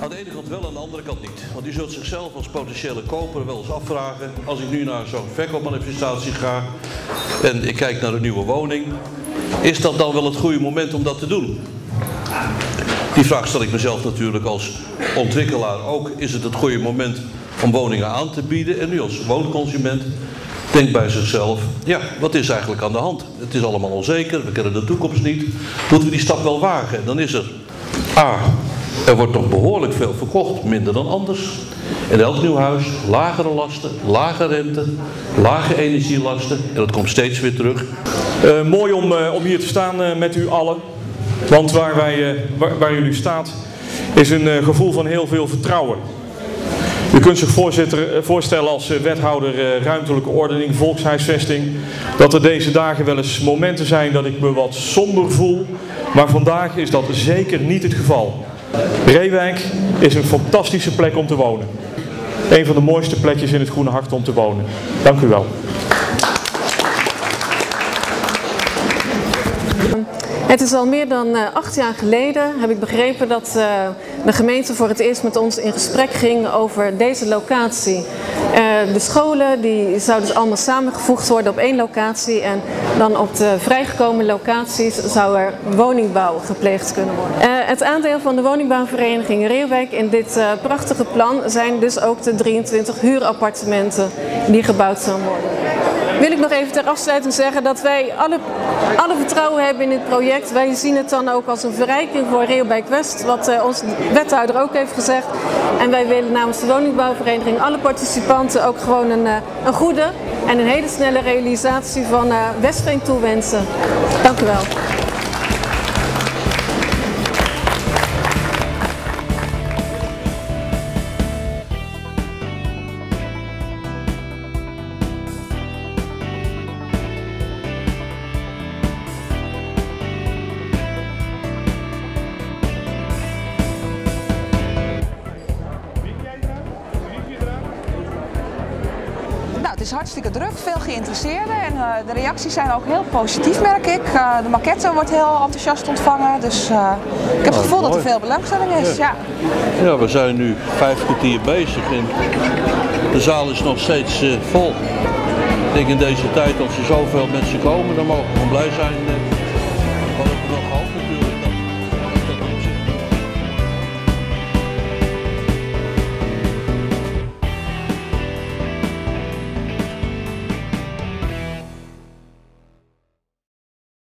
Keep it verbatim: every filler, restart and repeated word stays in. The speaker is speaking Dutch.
Aan de ene kant wel, aan de andere kant niet. Want u zult zichzelf als potentiële koper wel eens afvragen, als ik nu naar zo'n verkoopmanifestatie ga en ik kijk naar een nieuwe woning, is dat dan wel het goede moment om dat te doen? Die vraag stel ik mezelf natuurlijk als ontwikkelaar ook. Is het het goede moment om woningen aan te bieden? En nu als woonconsument denkt bij zichzelf, ja, wat is eigenlijk aan de hand? Het is allemaal onzeker, we kennen de toekomst niet. Moeten we die stap wel wagen? Dan is er A, er wordt nog behoorlijk veel verkocht, minder dan anders. In elk nieuw huis, lagere lasten, lage rente, lage energielasten. En dat komt steeds weer terug. Uh, mooi om, uh, om hier te staan uh, met u allen. Want waar, wij, uh, waar, waar u nu staat, is een uh, gevoel van heel veel vertrouwen. U kunt zich voorzitter, voorstellen als wethouder uh, ruimtelijke ordening, volkshuisvesting, dat er deze dagen wel eens momenten zijn dat ik me wat somber voel. Maar vandaag is dat zeker niet het geval. Reewijk is een fantastische plek om te wonen. Een van de mooiste plekjes in het Groene Hart om te wonen. Dank u wel. Het is al meer dan uh, acht jaar geleden, heb ik begrepen, dat uh, de gemeente voor het eerst met ons in gesprek ging over deze locatie. Uh, de scholen die zouden dus allemaal samengevoegd worden op één locatie en dan op de vrijgekomen locaties zou er woningbouw gepleegd kunnen worden. Uh, het aandeel van de woningbouwvereniging Reeuwijk in dit uh, prachtige plan zijn dus ook de drieëntwintig huurappartementen die gebouwd zullen worden. Wil ik nog even ter afsluiting zeggen dat wij alle, alle vertrouwen hebben in dit project. Wij zien het dan ook als een verrijking voor Reeuwijk West, wat uh, onze wethouder ook heeft gezegd. En wij willen namens de woningbouwvereniging alle participanten ook gewoon een, uh, een goede en een hele snelle realisatie van uh, Westveen toewensen. Dank u wel. Het is hartstikke druk, veel geïnteresseerden en uh, de reacties zijn ook heel positief, merk ik. Uh, de maquette wordt heel enthousiast ontvangen, dus uh, ik heb het gevoel dat er veel belangstelling is. Ja. Ja. Ja, we zijn nu vijf kwartier bezig en de zaal is nog steeds uh, vol. Ik denk in deze tijd, als er zoveel mensen komen, dan mogen we gewoon blij zijn. Uh,